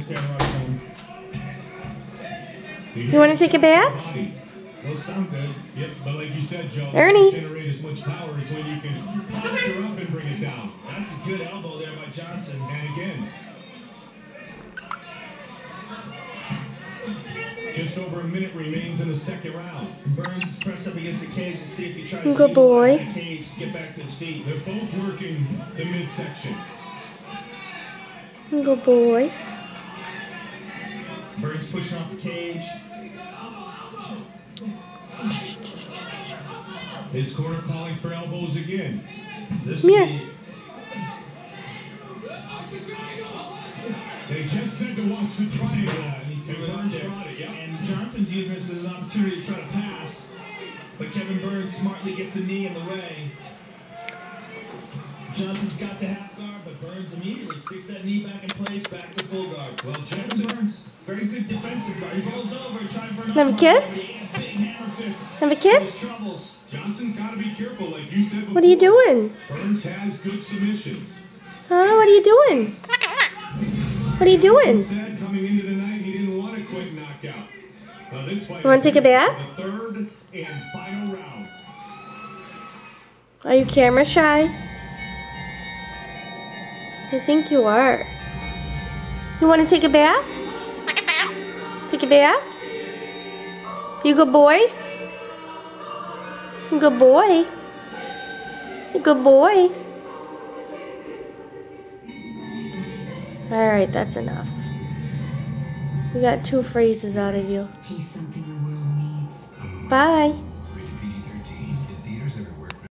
You want to take a bath? Those sound good. Yep, but like you said, Joe, Ernie. generate as much power as when you can posture up and bring it down. That's a good elbow there by Johnson. And again, just over a minute remains in the second round. Burns is pressed up against the cage and see if he tries to Good boy. the cage to get back to his feet. They're both working the midsection. Good boy. Burns pushing off the cage. His corner calling for elbows again. This Come here. They just said to watch the triangle. And Burns brought it, yep. And Johnson's using this as an opportunity to try to pass. But Kevin Burns smartly gets a knee in the way. Johnson's got to half guard, but Burns immediately sticks that knee back in place, back to full guard. Well, Kevin Burns, very good defensive guard. He rolls over and tries for an Have a kiss? Have a kiss? Johnson's got to be careful, like you said before. What are you doing? Burns has good submissions. Huh? What are you doing? What are you doing? Said coming into the night he didn't want a quick knockout. This fight You want to take a bath? the third and final round. Are you camera shy? I think you are. You want to take a bath? Take a bath? You good boy? You good boy? You good boy? Alright, that's enough. We got 2 phrases out of you. He's something the world needs. Bye.